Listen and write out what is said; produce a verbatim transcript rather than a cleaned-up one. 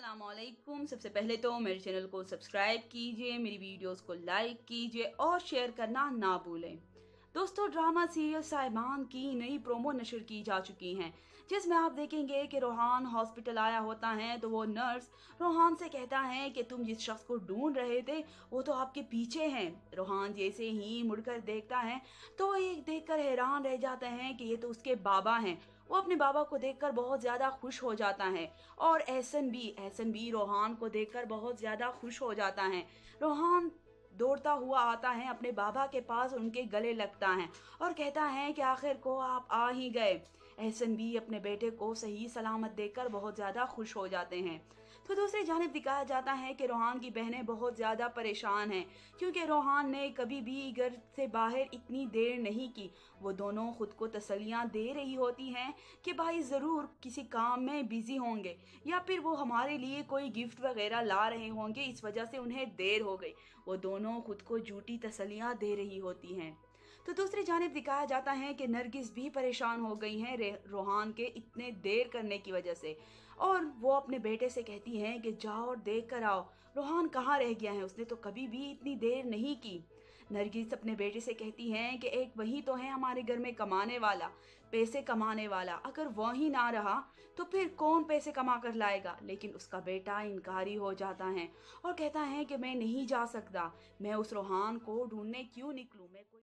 अस्सलामुअलैकुम। सबसे पहले तो मेरे चैनल को सब्सक्राइब कीजिए, मेरी वीडियोस को लाइक कीजिए और शेयर करना ना भूलें। दोस्तों, ड्रामा सीरियल साइबान की नई प्रोमो नशर की जा चुकी हैं, जिसमें आप देखेंगे कि रोहान हॉस्पिटल आया होता है तो वो नर्स रोहान से कहता है कि तुम जिस शख्स को ढूंढ रहे थे वो तो आपके पीछे हैं। रोहान जैसे ही मुड़कर देखता है तो एक देखकर हैरान रह जाते हैं कि ये तो उसके बाबा हैं। वो अपने बाबा को देखकर बहुत ज्यादा खुश हो जाता है और एहसन भी एहसन भी रोहान को देखकर बहुत ज्यादा खुश हो जाता है। रोहान दौड़ता हुआ आता है अपने बाबा के पास, उनके गले लगता है और कहता है कि आखिर को आप आ ही गए। एहसन भी अपने बेटे को सही सलामत देखकर बहुत ज्यादा खुश हो जाते हैं। तो दूसरी जानिब दिखाया जाता है कि रोहान की बहनें बहुत ज्यादा परेशान हैं, क्योंकि रोहान ने कभी भी घर से बाहर इतनी देर नहीं की। वो दोनों खुद को तसल्लियां दे रही होती हैं कि भाई ज़रूर किसी काम में बिजी होंगे या फिर वो हमारे लिए कोई गिफ्ट वगैरह ला रहे होंगे, इस वजह से उन्हें देर हो गई। वो दोनों खुद को झूठी तसल्लियां दे रही होती हैं। तो दूसरी जानिब दिखाया जाता है कि नरगिस भी परेशान हो गई हैं रोहान के इतने देर करने की वजह से, और वो अपने बेटे से कहती हैं कि जाओ और देख कर आओ रोहान कहाँ रह गया है, उसने तो कभी भी इतनी देर नहीं की। नरगिस अपने बेटे से कहती हैं कि एक वही तो है हमारे घर में कमाने वाला, पैसे कमाने वाला, अगर वही ना रहा तो फिर कौन पैसे कमा कर लाएगा। लेकिन उसका बेटा इनकारी हो जाता है और कहता है कि मैं नहीं जा सकता, मैं उस रोहान को ढूंढने क्यों निकलूं, मैं कोई